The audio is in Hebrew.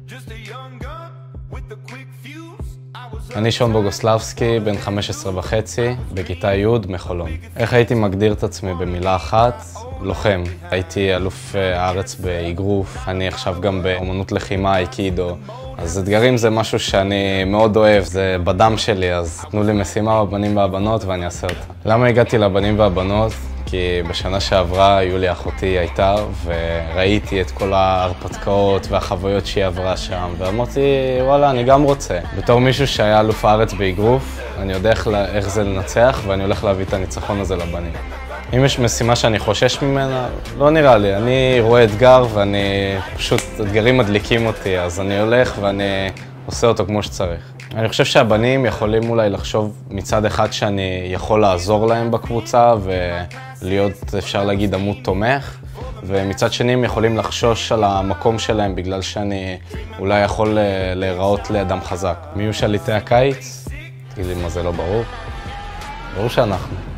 אני שון בוגוסלבסקי, בן 15 וחצי, בכיתה י' מחולון. איך הייתי מגדיר את עצמי במילה אחת? לוחם. הייתי אלוף הארץ באגרוף, אני עכשיו גם באמנות לחימה, איקידו. אז אתגרים זה משהו שאני מאוד אוהב, זה בדם שלי, אז תנו לי משימה בבנים והבנות ואני אעשה אותה. למה הגעתי לבנים והבנות? כי בשנה שעברה יולי אחותי הייתה וראיתי את כל ההרפתקאות והחוויות שהיא עברה שם ואמרתי וואלה אני גם רוצה. בתור מישהו שהיה אלוף הארץ באגרוף אני יודע איך זה לנצח ואני הולך להביא את הניצחון הזה לבנים. אם יש משימה שאני חושש ממנה, לא נראה לי. אני רואה אתגר ואני פשוט, אתגרים מדליקים אותי אז אני הולך ואני עושה אותו כמו שצריך. אני חושב שהבנים יכולים אולי לחשוב מצד אחד שאני יכול לעזור להם בקבוצה ולהיות, אפשר להגיד, עמוד תומך, ומצד שני הם יכולים לחשוש על המקום שלהם בגלל שאני אולי יכול להיראות לאדם חזק. מי יהיו שליטי הקיץ? תגיד לי מה זה לא ברור? ברור שאנחנו.